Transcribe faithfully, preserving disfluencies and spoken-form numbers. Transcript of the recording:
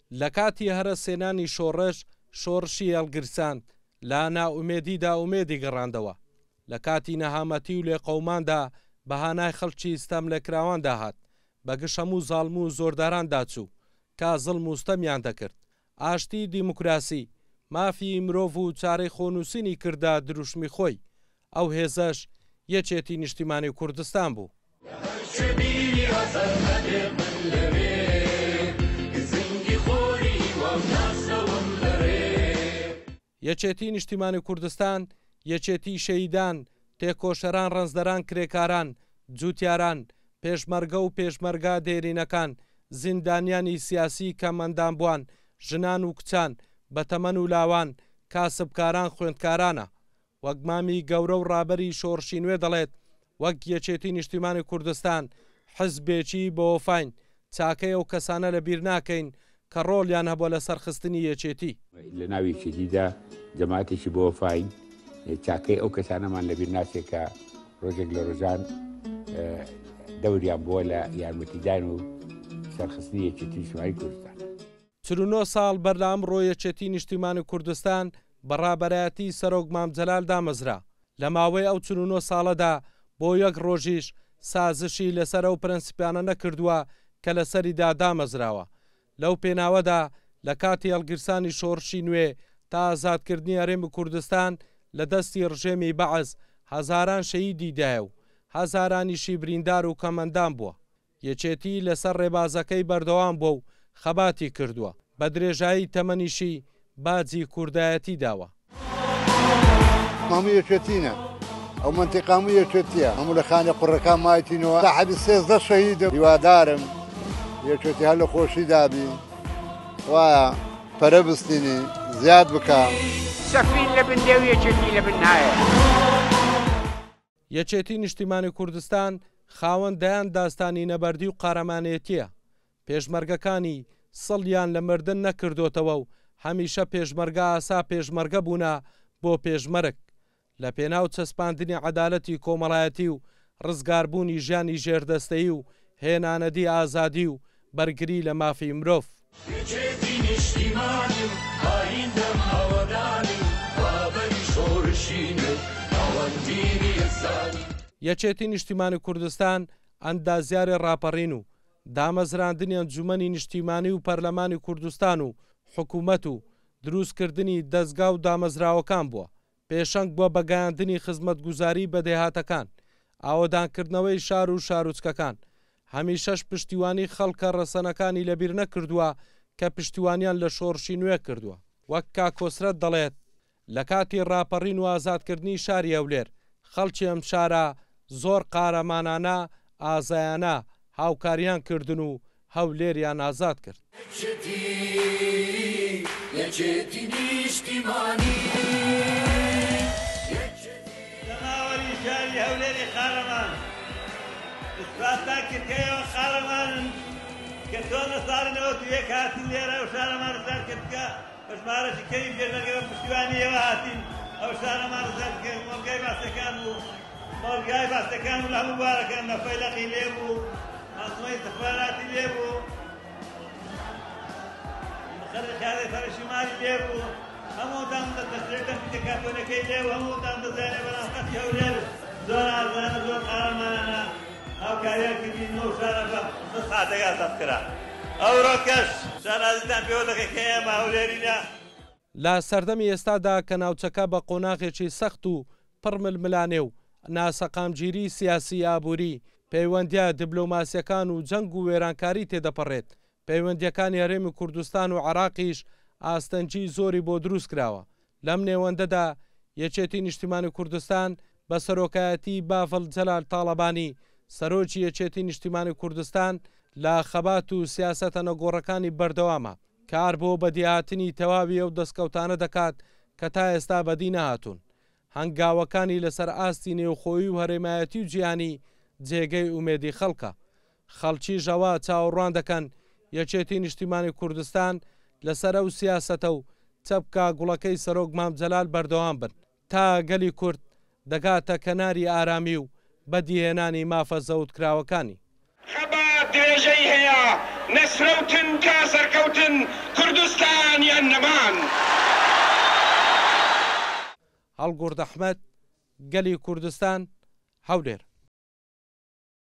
لە کاتی هەرە سێنانی شۆڕش شۆڕشی هەڵگرساند لا ناومێدیدا ئومێدی گەڕاندەوە لە کاتی نەهامەتی و لێ قەوماندا بەهانای خەڵکی ستەم لە کراوان داهات بەگشت هەموو زاڵم و زۆرداران داچوو کا زڵم و ستەمیان دەکرد ئاشتی دیموکراسی مافی مرۆڤ و چارەی خۆنووسینی کردا دروشمی خۆی ئەو هێزەش یەکێتی نیشتیمانی کوردستان بوو. یەکێتی نیشتیمانی کوردستان یەکێتی شەهیدان تێکۆشەران ڕەنزدەران کرێکاران جووتیاران پێشمەرگە و پێشمەرگا دێرینەکان زیندانیانی سیاسی کە مەندانبووان ژنان و کچان بەتەمەن و لاوان کاسبکاران خوێندکارانە وەک مامی گەورە و ڕابەری شۆڕشی نوێ دەڵێت وەک یەکێتی نیشتیمانی کوردستان حزبێکی بە وەفاین چاکەی ئەو کەسانە لە بیر ناکەین کە ڕۆڵیان هەبووە لە سەرخستنی یەکێتی لە ناوی یەکێتیدا جەماعەتێکی بە وەفاین چاکەی ئەو کەسانەمان لە بیر ناچێت کە ڕۆژێک لە ڕۆژان دەوریان بووە لە یارمەتیدان و سەرخستنی یەکێتی نیشتیمانی کوردستان. چل و نۆ ساڵ بەرلام ڕۆ یەکێتی نیشتیمانی کوردستان بەڕابەرایەتی سەرۆک مامجەلال دامەزرا لە ماوەی ئەو چل و نۆ ساڵەدا بۆ یەک ڕۆژیش سازشی لەسەر ئەو پرەنسیپیانە نەکردووە کە لەسەریدا دامەزراوە. لەو پێناوەدا لە کاتی هەڵگرسانی شۆڕشی نوێ تا ئازادکردنی هەرێمی کوردستان لە دەستی ڕژێمی بەعەز هەزاران شەهیدی دایە و هەزارانیشی بریندار و کەمەندان بووە. یەکێتی لەسەر ڕێبازەکەی بەردەوام بووە و خەباتی کردووە بە درێژایی تەمەنیشی باجی کوردایەتی داوە. هەموو یەکێتینە ئەو منتیقە هەموو یەکێتیە هەموو لە خانە قوڕەکان مایەتینەوە تا حەدی سێزدە شەهیدە هیوادارم یەکێتی هەر لە خۆشی دابی وایە پەرە بستینی زیاد بکە سەفین لە بندێ و یەکێتی لە بن نایە. یەکێتی نیشتیمانی کوردستان خاوەن دەیان داستانی نەبەردی و قارەمانەتیە پێشمەرگەکانی سڵیان لە مردن نەکردوتەوە و هەمیشە پێشمەرگە ئاسا پێشمەرگە بوونا بۆ پێشمەرگ لە پێناو چەسپاندنی عەدالەتی کۆمەڵایەتی و ڕزگاربوونی ژیانی ژێردەستەیی و هێنانەدی ئازادی و بەرگری لە مافی مرۆڤ. یەکێتی نیشتیمانی کوردستان ئەندازیاری ڕاپەڕین و دامەزراندنی ئەنجومەنی نیشتیمانی و پەرلەمانی کوردستان و حکوومەت و دروستکردنی دەستگا و دامەزراوەکان بووە پێشەنگ بووە بەگەیاندنی خزمەتگوزاری بە دێهاتەکان ئاوەدانکردنەوەی شار و شارۆچکەکان هەمیشەش پشتیوانی خەڵکە ڕەسەنەکانی لەبیر نەکردووە کە پشتیوانیان لە شۆڕشی نوێ کردووە وەک کاکۆسرەت دەڵێت لە کاتی ڕاپەڕین و ئازادکردنی شاری هەولێر خەڵکی ئەم شارە زۆر قارەمانانە ئازایانە هاوکاریان کردن و هەولێریان ئازاد کرد. لەماوەری شاری هەولێری خارەمان ئیسپاتان کردکەوە خارەمانن کە تۆ نەساڵنەوە توێک هاتین لێرە و شارەمان ڕزگار کردکە بە ژمارەی کەمی پێشمەرگە پشتیوانیەوە هاتین ئەو شارەمان ڕزگار کرد مۆرگای باسەکان بوو مۆرگای باسەکان و لە هەموو بارەکان لە فەیلەقی لێ بوو ماسمەی تەخباراتی لێ بوو خەرشارەی سەرشیماری لێ بوو هەمووتان دەستێتەن پیتەکاتۆنەکەی لێ و هەمووتان دەزانێ بەناوقەتی هەولێر زۆر ئازانە زۆر قارەمانانە هاوکاریان کردین نۆ شارە بە ساتێک ئازاد کرا ئەوڕۆ کەش شارازیتان پێوە دەکەی کە ئێمە هەولێرینە. لە سەردەمی ئێستادا کە ناوچەکە بە قۆناغێکی سەخت و پڕ ململانێ و ناسەقامگیری سیاسی ئابووری پەیوەندیە دیبلۆماسیەکان و جەنگ و وێرانکاری تێدەپەڕێت پەیوەندیەکانی هەرێمی کوردستان و عێراقیش ئاستەنجی زۆری بۆ دروست کراوە. لەم نێوەندەدا یەکێتی نیشتیمانی کوردستان بە سەرۆکایەتی بافڵ جەلال تاڵەبانی سەرۆکی یەکێتی نیشتیمانی کوردستان لە خەبات و سیاسەتە نەگۆڕەکانی بەردەوامە کار بۆ بەدیهاتنی تەواوی ئەو دەستکەوتانە دەکات کە تا ئێستا بەدی نەهاتوون. هەنگاوەکانی لەسەر ئاستی نێوخۆیی و هەرێمایەتی و جیهانی جێگەی ئومێدی خەڵکە. خەڵکی ژەوا چاوەڕوان دەکەن یەکێتی نیشتیمانی کوردستان لەسەر ئەو سیاسەتە و چەپکە گوڵەکەی سەرۆک مامجەلال بەردەوام بن تا گەلی کورد دەگاتە کەناری ئارامی و بەدیهێنانی مافە زەوتکراوەکانی. خەبات درێژەی هەیە نەسرەوتن کا سەرکەوتن کوردستان یان نەمان. هەڵگورد ئەحمەد، گەلی کوردستان، هەولێر.